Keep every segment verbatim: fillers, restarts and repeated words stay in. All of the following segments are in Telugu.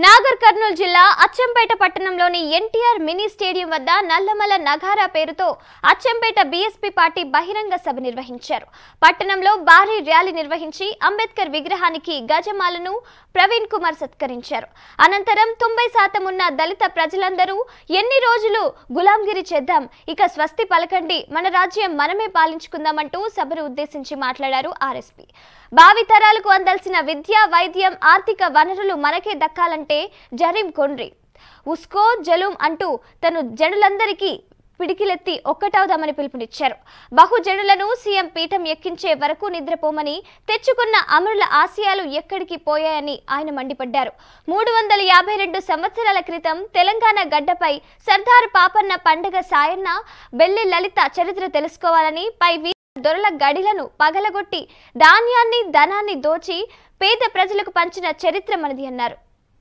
నాగర్ కర్నూలు జిల్లా అచ్చంపేట పట్టణంలోని ఎన్టీఆర్ మినీ స్టేడియం వద్ద నల్లమల నగారా పేరుతో అచ్చంపేట బీఎస్పీ పార్టీ బహిరంగ సభ నిర్వహించారు. పట్టణంలో భారీ ర్యాలీ నిర్వహించి అంబేద్కర్ విగ్రహానికి గజమాలను ప్రవీణ్ కుమార్ సత్కరించారు. అనంతరం తొంభై శాతం ఉన్న దళిత ప్రజలందరూ ఎన్ని రోజులు గులాంగిరి చేద్దాం, ఇక స్వస్తి పలకండి, మన రాజ్యం మనమే పాలించుకుందామంటూ సభను ఉద్దేశించి మాట్లాడారు ఆర్ఎస్పీ. భావితరాలకు అందాల్సిన విద్య, వైద్యం, ఆర్థిక వనరులు మనకే దక్కాలంటే జరీం కొండ్రి ఉస్కో జలుం అంటూ తను జనులందరికీ పిడికిలెత్తి ఒక్కటవుదామని పిలుపునిచ్చారు. బహుజనులను సీఎం పీఠం ఎక్కించే వరకు నిద్రపోమని, తెచ్చుకున్న అమరుల ఆశయాలు ఎక్కడికి పోయాయని ఆయన మండిపడ్డారు. మూడు వందల యాభై రెండు సంవత్సరాల క్రితం తెలంగాణ గడ్డపై సర్దార్ పాపన్న, పండగ సాయన్న, బెల్లి లలిత చరిత్ర తెలుసుకోవాలని, పై దొరల గడిలను పగలగొట్టి ధాన్యాన్ని, ధనాన్ని దోచి పేద ప్రజలకు పంచిన చరిత్ర మనది అన్నారు.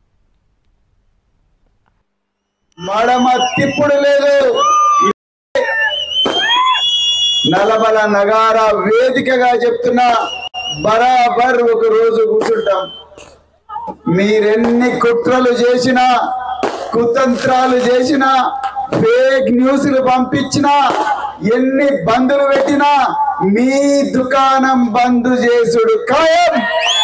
మడమ తిప్పుడు లేదు. నల్లమల నగారా వేదికగా చెప్తున్నా, బరాబర్ ఒక రోజు కూర్చుంటాం. మీరెన్ని కుట్రలు చేసినా, కుతంత్రాలు చేసినా, ఫేక్ న్యూస్లు పంపించినా, ఎన్ని బందులు పెట్టినా మీ దుకాణం బంద్ చేసుడు ఖాయం.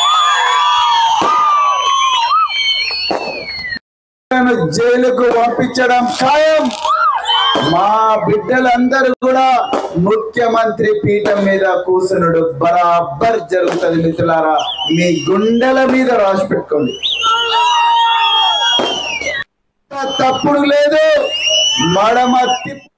జైలుకు పంపించడం ఖాయం. మా బిడ్డలందరూ కూడా ముఖ్యమంత్రి పీఠం మీద కూర్చునుడు బరాబర్ జరుగుతుంది. మిత్రులారా, మీ గుండెల మీద రాసి పెట్టుకోండి. తప్పుడు లేదు. మడమ తిప్పు